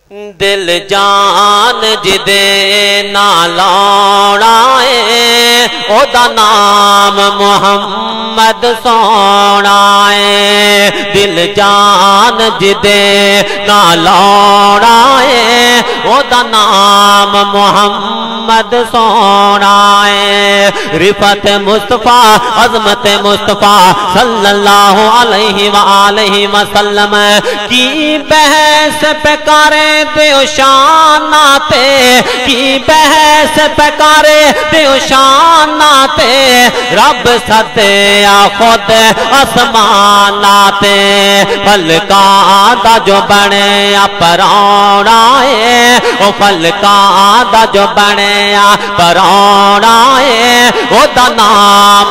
دل جان جدے نالوڑا ہے او دا نام محمد سونا ہے دل جان جدے نالوڑا ہے او دا نام محمد سونا ہے رفت مصطفیٰ عظمت مصطفیٰ صلی اللہ علیہ وآلہ وسلم کی بحث پہ کرے دیو شاناتے کی بحث پکارے دیو شاناتے رب ستیا خود اسماناتے فلکاں دا جو بنے پرونا ہے او فلکاں دا جو بنے پرونا ہے او دا نام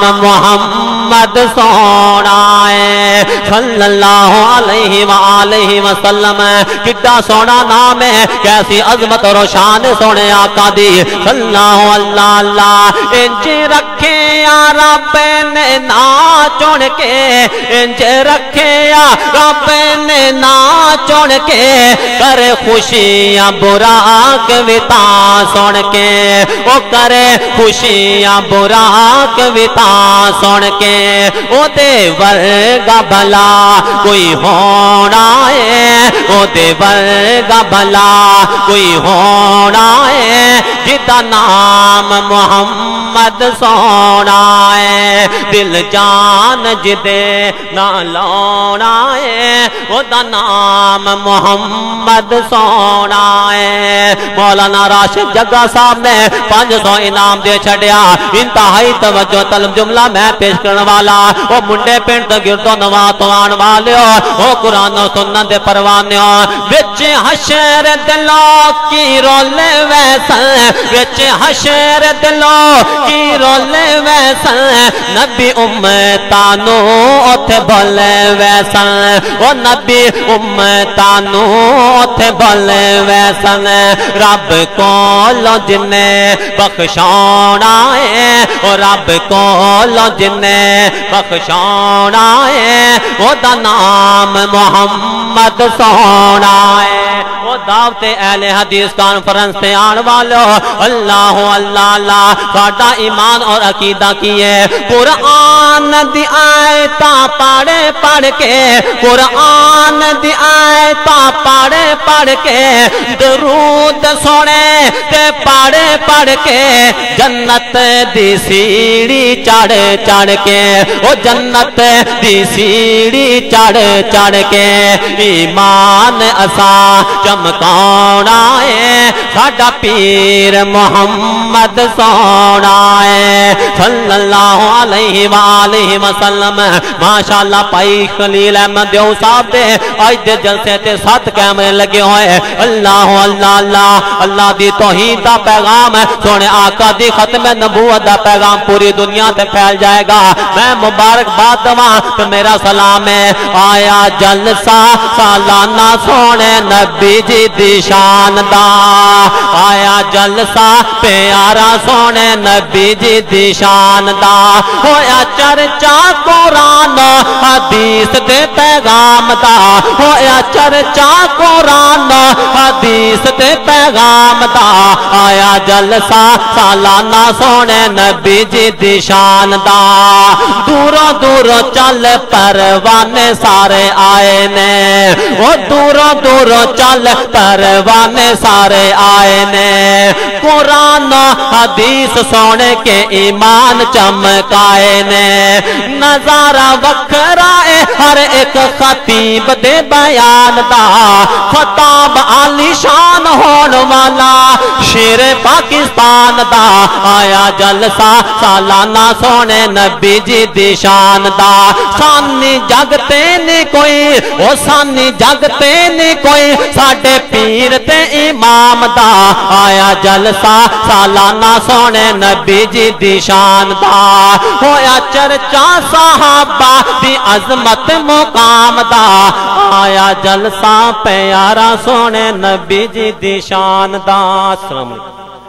محمد سونا ہے صلی اللہ علیہ وآلہ وسلم کتنا سونا نام ہے کیسی عظمت اور شان سونے آقا دی صلی اللہ اللہ انج رکھے یا رب نے نا چون کے انج رکھے یا رب نے نا چون کے کرے خوشیاں براق وطا سن کے او کرے خوشیاں براق وطا سن کے او دے ورگا بھلا کوئی ہونا ہے او دے ورگا بھلا کوئی ہونا ہے جدا نام محمد سونا ہے دل جان جدے نہ لونا ہے وہ دا نام محمد سونا ہے مولانا راشد جگہ صاحب نے 500 انعام دے چھڑیا انتہائی توجہ طلب جملہ میں پیش کرنے والا وہ منڈے پینٹ گردو نواتوان والے وہ قرآن و سنت دے پروانے وچ حشر دلوں کی رول ویسن وچ حشر دلوں کی رول ویسن نبی امتانو اتھے بھلے ویسن وہ نبی امتانو اتھے بھلے ویسن رب کولو جنے بخشونا ہے وہ رب کولو جنے بخشونا ہے وہ دا نام محمد سونا ہے وہ دعوت اہل حدیث کانفرنس سے آن والو اللہ اللہ اللہ ساڑھا ایمان اور عقیدہ کیے قرآن دی آیتاں پڑھے پڑھ کے قرآن دی آیتاں پڑھے پڑھ کے درود سونے تے پڑھے پڑھ کے جنت دی سیڑھی چڑھ چڑھ کے وہ جنت دی سیڑھی چڑھ چڑھ کے ایمان اسا چمکانا ہے ساڑھا پیر محمد سونا ہے صلی اللہ علیہ وآلہ وسلم ماشاءاللہ پائی خلیل احمد دیو صاحب دے آج دے جلسے تے 7 کیمرے لگے ہوئے اللہ اللہ اللہ اللہ دی توحید دا پیغام ہے سونے آقا دی ختم نبوت دا پیغام پوری دنیا تے پھیل جائے گا میں مبارک بات دواں تو میرا سلام ہے آیا جلسہ سالانہ سونے نبی جی دی شان دا آیا جلسہ پیارا سونے نبی جی دی شان دا ہویا چرچا قرآن حدیث دے پیغام دا ہویا چرچا قرآن حدیث دے پیغام دا آیا جلسہ سالانہ سونے نبی جی دی شان دا دوروں دوروں چل پروانے سارے آئے نے وہ دوروں دوروں چل پروانے سارے آئے نے قرآن حدیث سونے کے ایمان چمکائے نے نظارہ وکھرائے ہر ایک خطیب دے بیان دا خطاب عالی شان ہون والا شیر پاکستان دا آیا جلسہ سالانہ سونے نبی جی دی شان دا سانی جگتے نہیں کوئی وہ سانی جگتے نہیں کوئی ساڑھے پیر تے امام دا آیا جلسہ سالانہ سونے نبی جی دی شان دا ہویا چرچا صحابہ دی عظمت مقام دا آیا جلسہ پیارا سونے نبی جی دی شان دا السلام علیکم